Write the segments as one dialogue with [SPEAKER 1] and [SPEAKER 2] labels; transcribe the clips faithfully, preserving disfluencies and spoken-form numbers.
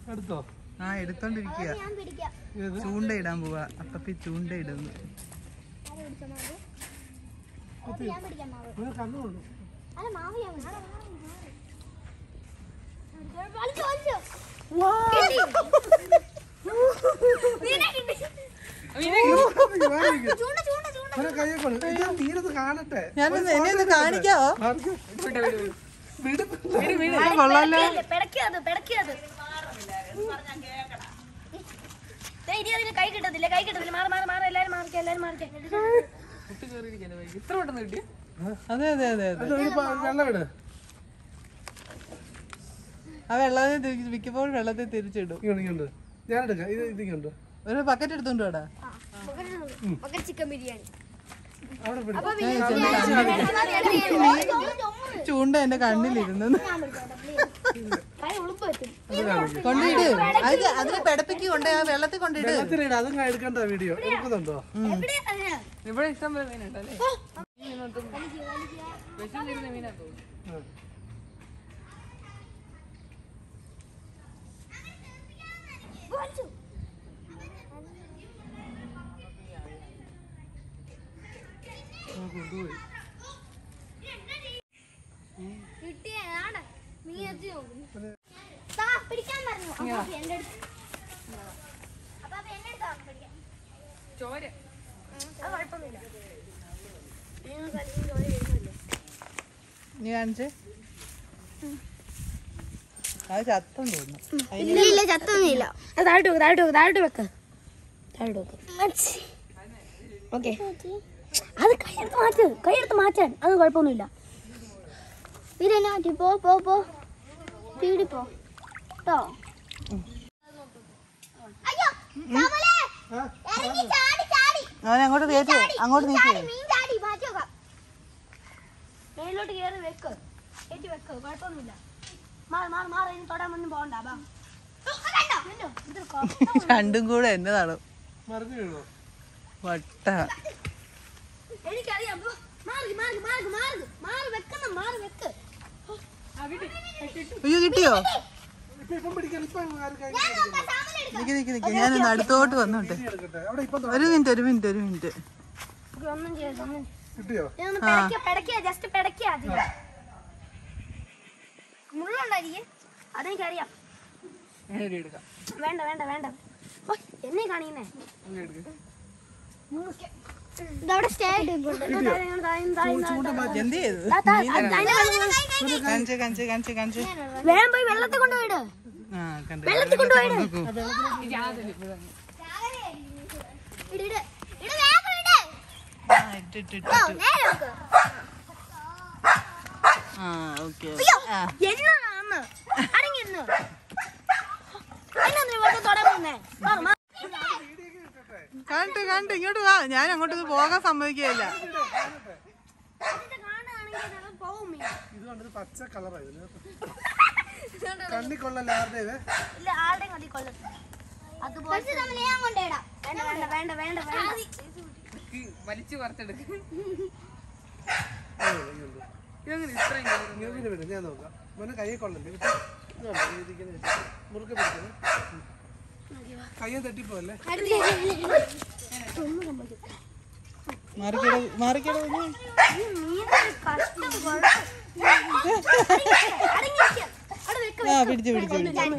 [SPEAKER 1] ആ എടുത്തോണ്ടിരിക്കുക. ചൂണ്ടയിടാൻ പോവാ. അപ്പപ്പി ചൂണ്ടയിടുന്നു. ഞാനൊന്ന് എന്നെ ഒന്ന് കാണിക്കാവോ? കൊള്ളാലോ.
[SPEAKER 2] കൈ കിട്ടത്തില്ല കൈ കിട്ടത്തില്ല മാറി മാറി മാറി എല്ലാരും മാറിക്ക എല്ലാരും മാറിക്ക. ഇത്ര പെട്ടെന്ന് കിട്ടിയ?
[SPEAKER 1] അതെ അതെ അതെ അതെ. ആ വെള്ളത്തിൽ മിക്കപ്പോഴും വെള്ളത്തിൽ തിരിച്ചിടും. ഒരു ബക്കറ്റ് എടുത്തോണ്ട് വേടാ.
[SPEAKER 2] ചിക്കൻ ബിരിയാണി
[SPEAKER 1] ചൂണ്ട എന്റെ കണ്ണിലിരുന്നു. കൊണ്ടിട്. അത് അതിന് പെടപ്പിക്ക് കൊണ്ട് ആ വെള്ളത്തിൽ കൊണ്ടിട്ട്
[SPEAKER 3] എടുക്കണ്ട. വീഡിയോ എടുക്കുന്നുണ്ടോ?
[SPEAKER 1] ഇവിടെ ഇഷ്ടം പോലെ മീനുണ്ടല്ലേ? നീ കാണിച്ചേ. അത് ചത്തം തോന്നുന്നു.
[SPEAKER 2] ഇല്ല ചത്തൊന്നുമില്ല. താഴോട്ട് വെക്ക് താഴോട്ട് വെക്ക് താഴോട്ട് വെക്ക് താഴോട്ട് വെക്ക്. ഓക്കെ അത് കൈയെടുത്ത് മാറ്റ് കൈയെടുത്ത് മാറ്റാൻ അത് കുഴപ്പമൊന്നുമില്ല. പോ പോ പോ പീടി പോ കേട്ടോ.
[SPEAKER 1] അവൻ അങ്ങോട്ട് കയറ്റി അങ്ങോട്ട് നീക്കി
[SPEAKER 2] മേലോട്ട് കയറി വെക്ക് കയറ്റി വെക്ക് കുഴപ്പമൊന്നുമില്ല. മാറി മാറി മാറി ഇനി തൊടാൻ ഒന്നും പോകണ്ട.
[SPEAKER 1] രണ്ടും കൂടെ എന്നതാണ് വട്ട.
[SPEAKER 2] എനിക്കറിയാം.
[SPEAKER 1] അയ്യോ കിട്ടിയോ? നിക്ക് നിക്ക് നിക്ക് ഞാനൊന്ന് അടുത്തോട്ട് വന്നോട്ടെ. ഒരു മിനിറ്റ് ഒരു മിനിറ്റ് ഒരു മിനിറ്റ്.
[SPEAKER 2] മുള്ളുണ്ടായിരിക്കും അതെനിക്കറിയാം. വേണ്ട വേണ്ട വേണ്ട എന്നെ കാണിക്കുന്നേ. ഇതവിടെ സ്റ്റേ വേഗം പോയി വെള്ളത്തിൽ കൊണ്ടുപോയിട്. വെള്ളത്തിൽ കൊണ്ടുപോയിട്. എന്നാന്ന് അടങ്ങിയിരുന്നു തുടങ്ങുന്നേ.
[SPEAKER 1] കണ്ടു കണ്ടു ഇങ്ങോട്ട് വാ. ഞാൻ അങ്ങോട്ടൊന്നും പോകാൻ സമ്മതിക്കുകയില്ല.
[SPEAKER 3] പച്ച കളറായിരുന്നു. കണ്ണിക്കൊള്ളല്ലേ ആരുടേത്?
[SPEAKER 1] വലിച്ചു പുറത്തെടുക്കും.
[SPEAKER 3] ഞാൻ നോക്കാം. മോനെ കൈ കൊള്ളല്ലേ മുറുക്കെ പിടിക്കുന്നത്. കയ്യെ തട്ടിപ്പോല്ലേ?
[SPEAKER 1] മാറിക്കട മാറിക്കട ആ പിടിച്ചു പിടിച്ചു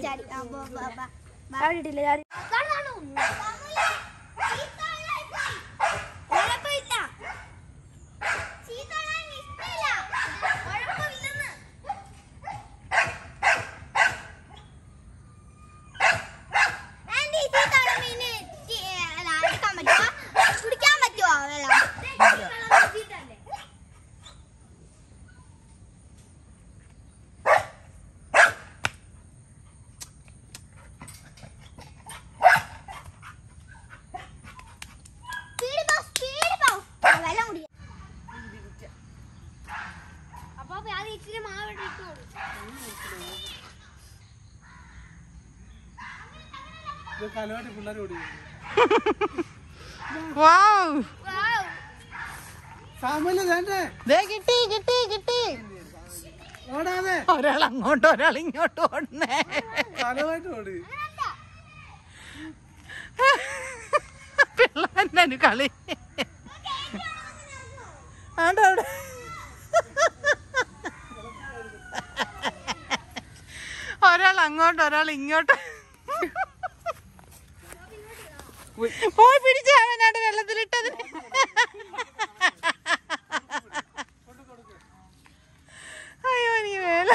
[SPEAKER 3] കലവാട്ടി പിള്ളേർ ഓടി.
[SPEAKER 1] കിട്ടി കിട്ടി കിട്ടി ഒരാൾ അങ്ങോട്ടോ ഒരാൾ ഇങ്ങോട്ടോ ഓടുന്നേ. പിള്ളേരുടെ കളി ആണ്ടോ അവിടെ. ഒരാൾ അങ്ങോട്ടോ ഒരാൾ ഇങ്ങോട്ടോ പോയി പിടിച്ചു അവനാണ്ട് വെള്ളത്തിലിട്ടതിന്. അയ്യോ എനിക്ക് വേല.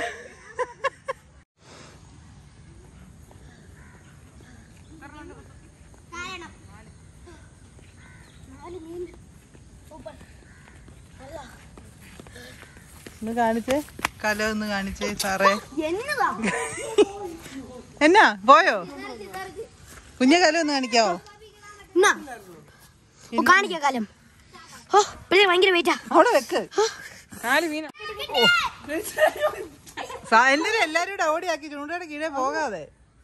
[SPEAKER 1] ഒന്ന് കാണിച്ചേ, കല ഒന്ന് കാണിച്ചേ സാറേ. എന്നാ പോയോ കുഞ്ഞെ? കല ഒന്ന് കാണിക്കാവോ?
[SPEAKER 2] കാണിക്കാം കാലം. ഓ ഭയങ്കര വെയിറ്റാ.
[SPEAKER 1] അവിടെ വെക്ക്. കാല് മീന എന്തിനാ എല്ലാരും കൂടെ ഓടിയാക്കി ചൂണ്ടയുടെ കീഴേ പോകാതെ.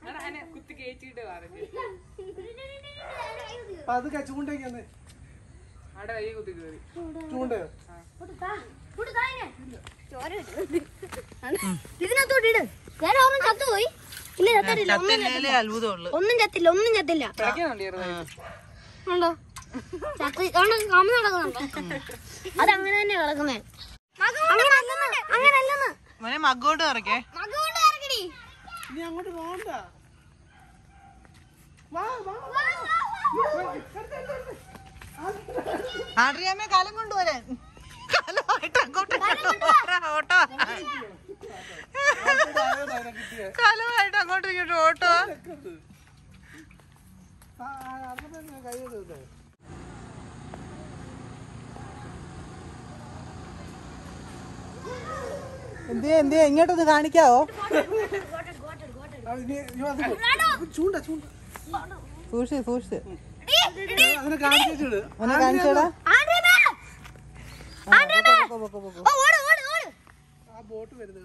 [SPEAKER 1] അത്ഭുതമുള്ളു.
[SPEAKER 2] ഒന്നും ചത്തില്ല, ഒന്നും ചത്തില്ല. ഉണ്ടോ ചത്തി നടക്കുന്നുണ്ട്. അതങ്ങനെ തന്നെ കിടക്കുന്നേ. അങ്ങനല്ലെന്ന്
[SPEAKER 1] മോനെ മഗ്ഗോട്ട് ഇറക്കേ.
[SPEAKER 3] അങ്ങോട്ട് പോകണ്ട.
[SPEAKER 1] ആട്രിയമ്മേ കാലം കൊണ്ടുവരാൻ. കാലമായിട്ട് അങ്ങോട്ട് ഓട്ടോ. കാലമായിട്ട് അങ്ങോട്ടും ഇങ്ങോട്ടും ഓട്ടോ. എന്ത് എന്ത് ഇങ്ങോട്ടൊന്ന് കാണിക്കാവോ? സൂക്ഷിച്ച് സൂക്ഷിച്ച് ഒന്ന് കാണിച്ചോടാ.
[SPEAKER 3] ബോട്ട് വരുന്നത്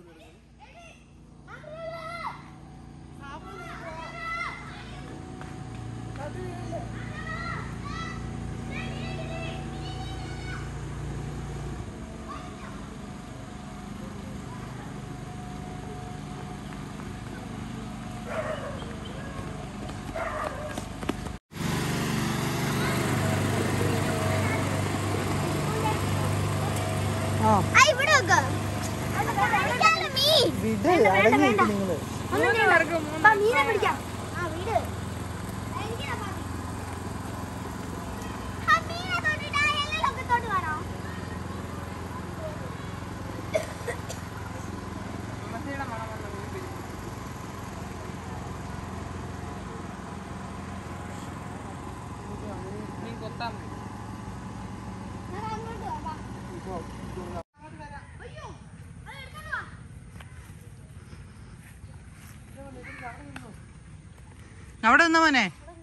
[SPEAKER 3] വിട് അടങ്ങിയിട്ട് നിങ്ങള്.
[SPEAKER 2] മീനെ പിടിക്കാം.
[SPEAKER 1] അവിടെ നിന്ന മോനെ.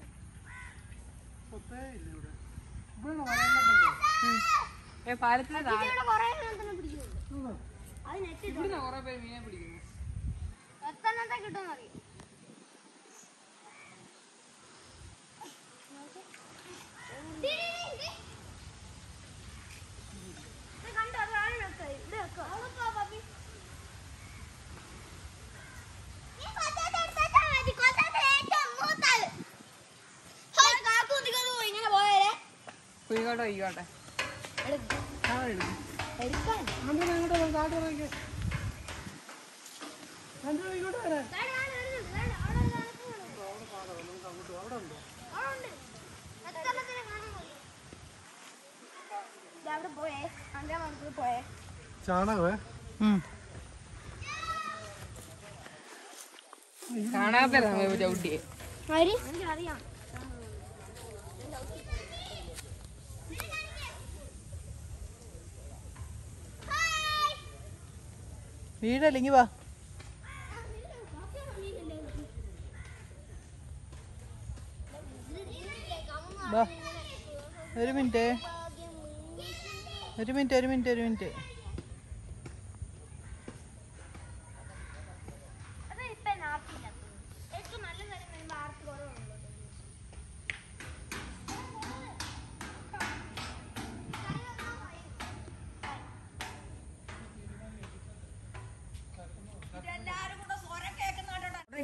[SPEAKER 4] കുയിക്കോട്ടെ കുയിക്കോട്ടെ
[SPEAKER 3] ചാണകമേ
[SPEAKER 4] കാണാത്ത ചവിട്ടിയെ
[SPEAKER 2] അറിയാം.
[SPEAKER 1] വീടല്ലെങ്കിൽ വാ. വാ ഒരു മിനിറ്റ് ഒരു മിനിറ്റ് ഒരു മിനിറ്റ് ഒരു മിനിറ്റ്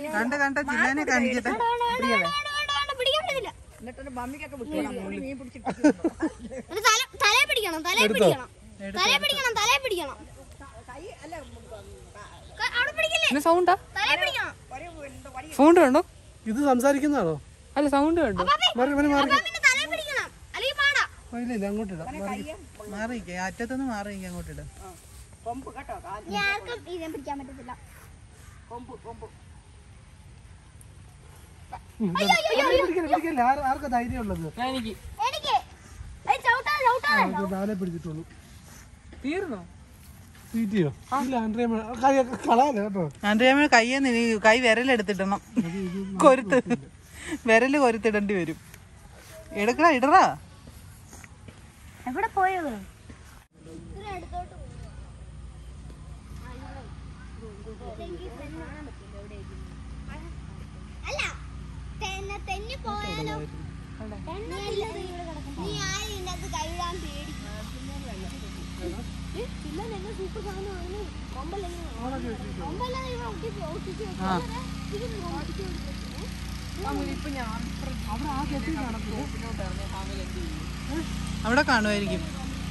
[SPEAKER 1] കണ്ട കണ്ട ചില്ലാനെ കാണിക്കട്ടെ.
[SPEAKER 2] തലേ പിടിക്കണം തലേ പിടിക്കണം തലേ പിടിക്കണം തലേ പിടിക്കണം.
[SPEAKER 4] സൗണ്ടാ
[SPEAKER 2] തലേ പിടിക്കണം.
[SPEAKER 4] സൗണ്ട് കണ്ടോ?
[SPEAKER 3] ഇത് സംസാരിക്കുന്നതാണോ?
[SPEAKER 4] അല്ല സൗണ്ട് കണ്ടോ?
[SPEAKER 3] മാറി മാറി മാറി
[SPEAKER 2] തലേ പിടിക്കണം അല്ലെങ്കിൽ പാടാ.
[SPEAKER 3] ഇല്ല അങ്ങോട്ടിടാം.
[SPEAKER 1] മാറിയിക്കേ, അറ്റത്തൊന്ന് മാറിയിക്കേ, അങ്ങോട്ടിട.
[SPEAKER 2] ആർക്കും ഇതിനെ പിടിക്കാൻ പറ്റത്തില്ല.
[SPEAKER 3] ആർക്കാ ധൈര്യം ഉള്ളത്?
[SPEAKER 4] എനിക്ക്
[SPEAKER 2] എനിക്ക് ചവിട്ടാ ചവിട്ടാ
[SPEAKER 3] നാളെ പിടിച്ചിട്ടുള്ളൂ.
[SPEAKER 4] തീർന്നോ?
[SPEAKER 3] തീറ്റിയോ? ഇല്ല ആൻഡ്രിയമ്മ കളയല്ലേ കേട്ടോ.
[SPEAKER 1] ആൻഡ്രിയമ്മ കയ്യെന്ന് നീ കൈ വിരലെടുത്തിടണം. കൊരുത്ത് വിരല് കൊരുത്തിടേണ്ടി വരും. എടുക്കടാ ഇടറാ.
[SPEAKER 2] എവിടെ പോയത്? അല്ല തെന്നി പോയാലോ? നീ ആരും ഇതിനകത്ത് കൈവിടാൻ പേടിക്കും. സൂപ്പർ സാധനമാണ്.
[SPEAKER 1] അവിടെ കാണുമായിരിക്കും.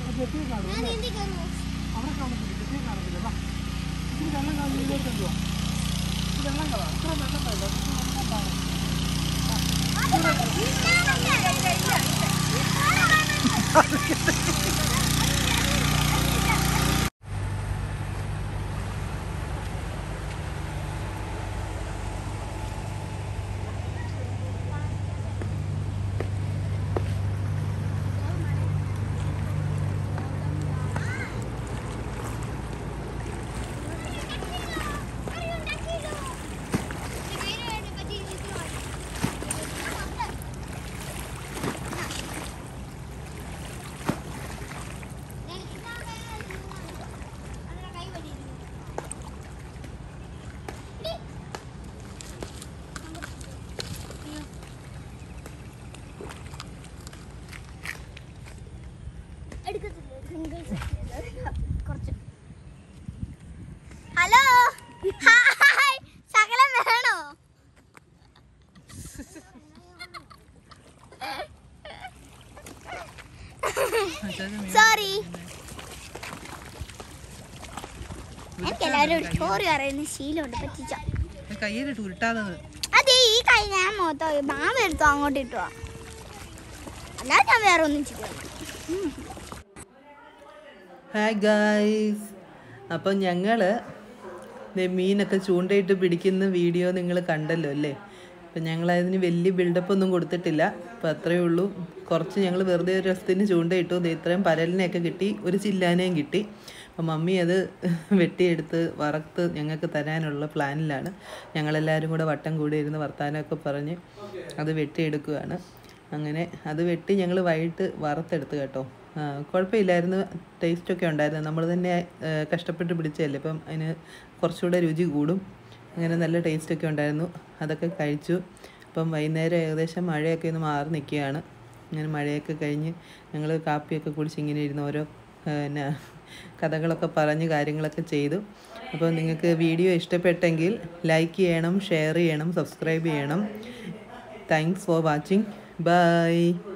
[SPEAKER 2] ഹലോ ഹായ് സകലം വേണോ? സോറി. എനിക്ക് എല്ലാവരും സ്റ്റോറി അറിയുന്ന ശീലമുണ്ട്. പറ്റിച്ച
[SPEAKER 1] കയ്യിലിട്ട് ഉരുട്ടാതത്.
[SPEAKER 2] അതെ ഈ കൈ ഞാൻ മൊത്തം മാമ എടുത്തോ അങ്ങോട്ട് ഇട്ടോ. അല്ലാതെ ഞാൻ വേറെ ഒന്നും ചെയ്യും.
[SPEAKER 1] ഹായ് ഗായ്സ്, അപ്പം ഞങ്ങൾ മീനൊക്കെ ചൂണ്ടയിട്ട് പിടിക്കുന്ന വീഡിയോ നിങ്ങൾ കണ്ടല്ലോ അല്ലേ. അപ്പം ഞങ്ങളതിന് വലിയ ബിൽഡപ്പ് ഒന്നും കൊടുത്തിട്ടില്ല. അപ്പം അത്രയേ ഉള്ളൂ. കുറച്ച് ഞങ്ങൾ വെറുതെ ഒരു രസത്തിന് ചൂണ്ടയിട്ടു. ഇത്രയും പരലിനെയൊക്കെ കിട്ടി, ഒരു ചില്ലാനേയും കിട്ടി. അപ്പം മമ്മി അത് വെട്ടിയെടുത്ത് വറുത്ത് ഞങ്ങൾക്ക് തരാനുള്ള പ്ലാനിലാണ്. ഞങ്ങളെല്ലാവരും കൂടെ വട്ടം കൂടി ഇരുന്ന് വർത്താനമൊക്കെ പറഞ്ഞ് അത് വെട്ടിയെടുക്കുകയാണ്. അങ്ങനെ അത് വെട്ടി ഞങ്ങൾ വൈകിട്ട് വറുത്തെടുത്ത് കേട്ടോ. കുഴപ്പമില്ലായിരുന്നു, ടേസ്റ്റൊക്കെ ഉണ്ടായിരുന്നു. നമ്മൾ തന്നെ കഷ്ടപ്പെട്ട് പിടിച്ചതല്ലേ, അപ്പം അതിന് കുറച്ചുകൂടെ രുചി കൂടും. അങ്ങനെ നല്ല ടേസ്റ്റൊക്കെ ഉണ്ടായിരുന്നു. അതൊക്കെ കഴിച്ചു. അപ്പം വൈകുന്നേരം ഏകദേശം മഴയൊക്കെ ഒന്ന് മാറി നിൽക്കുകയാണ്. അങ്ങനെ മഴയൊക്കെ കഴിഞ്ഞ് ഞങ്ങൾ കാപ്പിയൊക്കെ കുടിച്ച് ഇങ്ങനെ ഇരുന്ന് ഓരോ പിന്നെ കഥകളൊക്കെ പറഞ്ഞ് കാര്യങ്ങളൊക്കെ ചെയ്തു. അപ്പോൾ നിങ്ങൾക്ക് വീഡിയോ ഇഷ്ടപ്പെട്ടെങ്കിൽ ലൈക്ക് ചെയ്യണം, ഷെയർ ചെയ്യണം, സബ്സ്ക്രൈബ് ചെയ്യണം. Thanks for watching. ബൈ.